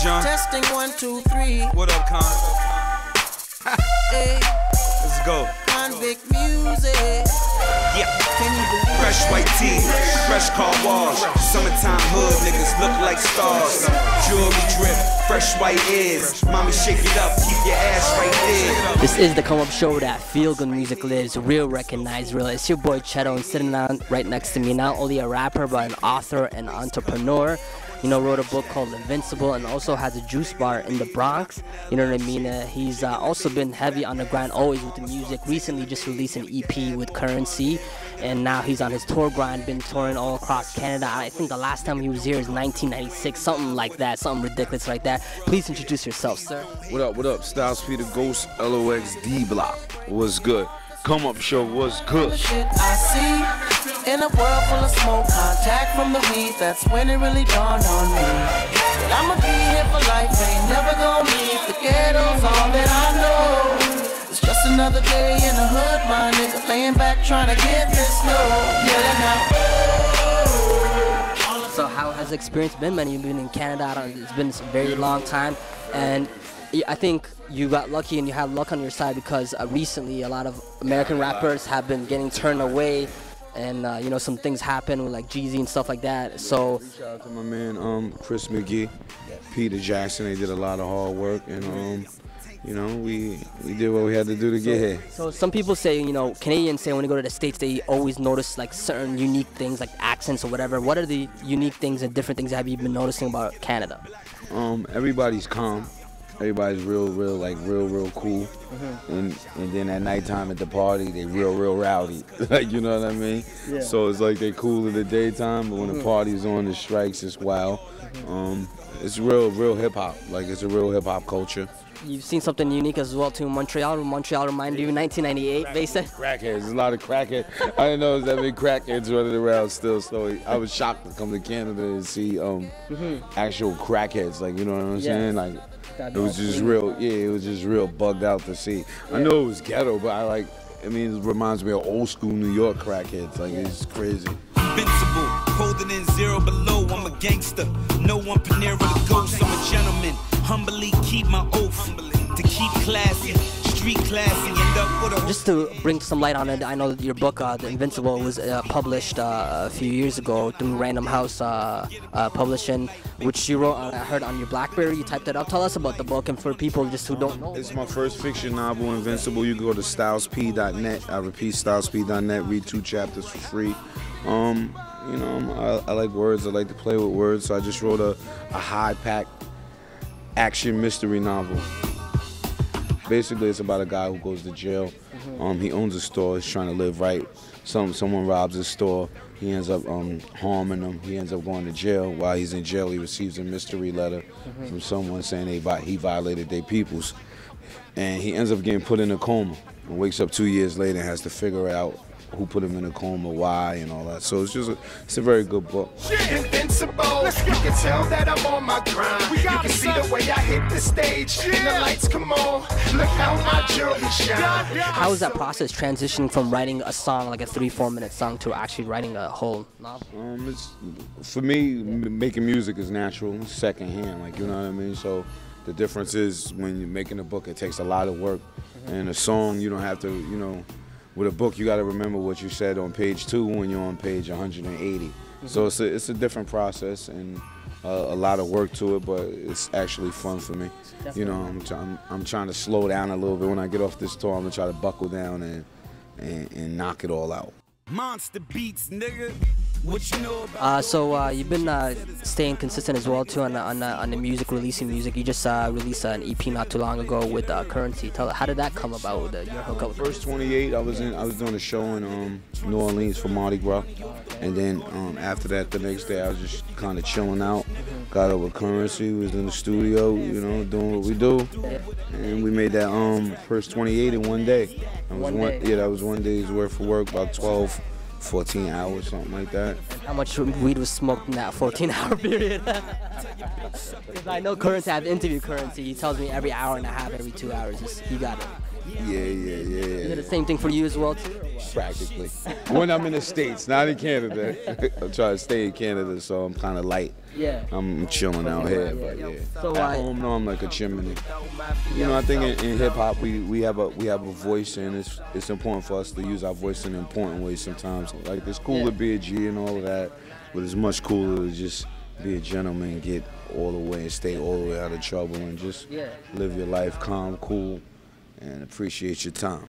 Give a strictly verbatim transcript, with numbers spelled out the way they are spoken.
John? Testing one, two, three. What up, Con? Hey, Let's go. convict music. Yeah. Can you believe Fresh white tee, fresh car wash. Summertime hood niggas look like stars. Jewelry drip, fresh white ears. Mommy shake it up, keep your ass right there. This is the Come Up Show that feel good music lives, real recognized, real. It's your boy Cheto, and sitting down right next to me, not only a rapper but an author and entrepreneur. You know, wrote a book called Invincible and also has a juice bar in the Bronx. You know what I mean? Uh, he's uh, also been heavy on the grind, always with the music. Recently just released an E P with Curren, and now he's on his tour grind, been touring all across Canada. I think the last time he was here is nineteen ninety-six, something like that, something ridiculous like that. Please introduce yourself, sir. What up, what up? Styles P the Ghost, L O X D Block. What's good? Come Up Show, what's good? the shit I see in a world full of smoke, contact from the weed? That's when it really dawned on me. But I'ma be here for life, ain't never gonna leave. The ghetto's all that I know. It's just another day in the hood, my nigga, laying back trying to get this low. Yelling out. So how has the experience been, man? You've been in Canada, I don't- it's been a very long time, and I think you got lucky and you had luck on your side because uh, recently a lot of American rappers have been getting turned away, and uh, you know, some things happen with like Jeezy and stuff like that. So Shout out to my man um, Chris McGee, Peter Jackson. They did a lot of hard work, and um, you know, we we did what we had to do to get here. So some people say, you know, Canadians say when they go to the States, they always notice like certain unique things, like accents or whatever. What are the unique things and different things have you been noticing about Canada? Um, everybody's calm. Everybody's real, real, like real, real cool. Mm-hmm. And and then at nighttime at the party, they real, real rowdy. Like, you know what I mean? Yeah. So it's like they cool in the daytime, but when mm-hmm. the party's on, the strikes, it's wild. Mm-hmm. Um, it's real, real hip hop. Like, it's a real hip hop culture. You've seen something unique as well too. Montreal, Montreal reminded you nineteen ninety-eight, they said. Crackheads, there's a lot of crackheads. I didn't know there was that many crackheads running around still, so I was shocked to come to Canada and see um, mm-hmm. actual crackheads. Like, you know what I'm yeah. saying? Like, it was just real, yeah, it was just real bugged out to see. Yeah. I know it was ghetto, but I like, I mean, it reminds me of old school New York crackheads. Like, yeah. It's crazy. Invincible, holding in zero below. I'm a gangster, no one Panera the ghost. I'm a gentleman, humbly keep my oath to keep classy, street classy, end up with a. Just to bring some light on it, I know that your book, uh, The Invincible, was uh, published uh, a few years ago through Random House uh, uh, Publishing, which you wrote, uh, I heard, on your BlackBerry. You typed it up. Tell us about the book, and for people just who don't know. It's my first fiction novel, Invincible. You can go to styles p dot net. I repeat, styles p dot net. Read two chapters for free. Um, you know, I, I like words. I like to play with words, so I just wrote a, a high-pack action mystery novel. Basically, it's about a guy who goes to jail. Mm-hmm. Um, he owns a store. He's trying to live right. Some someone robs his store. He ends up um, harming them. He ends up going to jail. While he's in jail, he receives a mystery letter mm-hmm. from someone saying they he violated their peoples, and he ends up getting put in a coma. And wakes up two years later and has to figure out who put him in a coma, why, and all that. So it's just a, it's a very good book. Invincible, you can tell that I'm on my grind. You can see the way I hit the stage, and the lights come on. Look how my jewelry shine. How is that process transitioning from writing a song, like a three, four minute song, to actually writing a whole novel? Um, it's, for me, making music is natural, it's secondhand, like, you know what I mean? So the difference is when you're making a book, it takes a lot of work. Mm-hmm. And a song, you don't have to, you know, with a book, you got to remember what you said on page two when you're on page one hundred eighty. Mm-hmm. So it's a, it's a different process and uh, a lot of work to it, but it's actually fun for me. Definitely. You know, I'm, I'm, I'm trying to slow down a little bit. When I get off this tour, I'm going to try to buckle down and, and, and knock it all out. Monster beats, nigga. What you know about uh, so uh, you've been uh, staying consistent as well too on on, on the music, releasing music. You just uh, released an E P not too long ago with uh, Curren. Tell how did that come about? With, uh, your hookup with First twenty-eight, I was in. I was doing a show in um, New Orleans for Mardi Gras, and then um, after that, the next day, I was just kind of chilling out. Got up with Curren. We was in the studio, you know, doing what we do, and we made that um, first twenty-eight in one day. That was one one, day. Yeah, that was one day's worth of work, about twelve, fourteen hours, something like that. How much weed was smoked in that fourteen hour period? Because I know Curren, I've interviewed Curren. He tells me every hour and a half, every two hours, he got it. Yeah, yeah, yeah, yeah. Is it the same thing for you as well, too? Practically. When I'm in the States, not in Canada. I'm trying to stay in Canada, so I'm kind of light. Yeah. I'm chilling out here, but yeah. So At I- home, no, I'm like a chimney. You know, I think in, in hip hop we, we have a we have a voice, and it's it's important for us to use our voice in important ways sometimes. Like it's cool Yeah. to be a G and all of that, but it's much cooler to just be a gentleman and get all the way and stay all the way out of trouble and just Yeah. live your life calm, cool, and appreciate your time.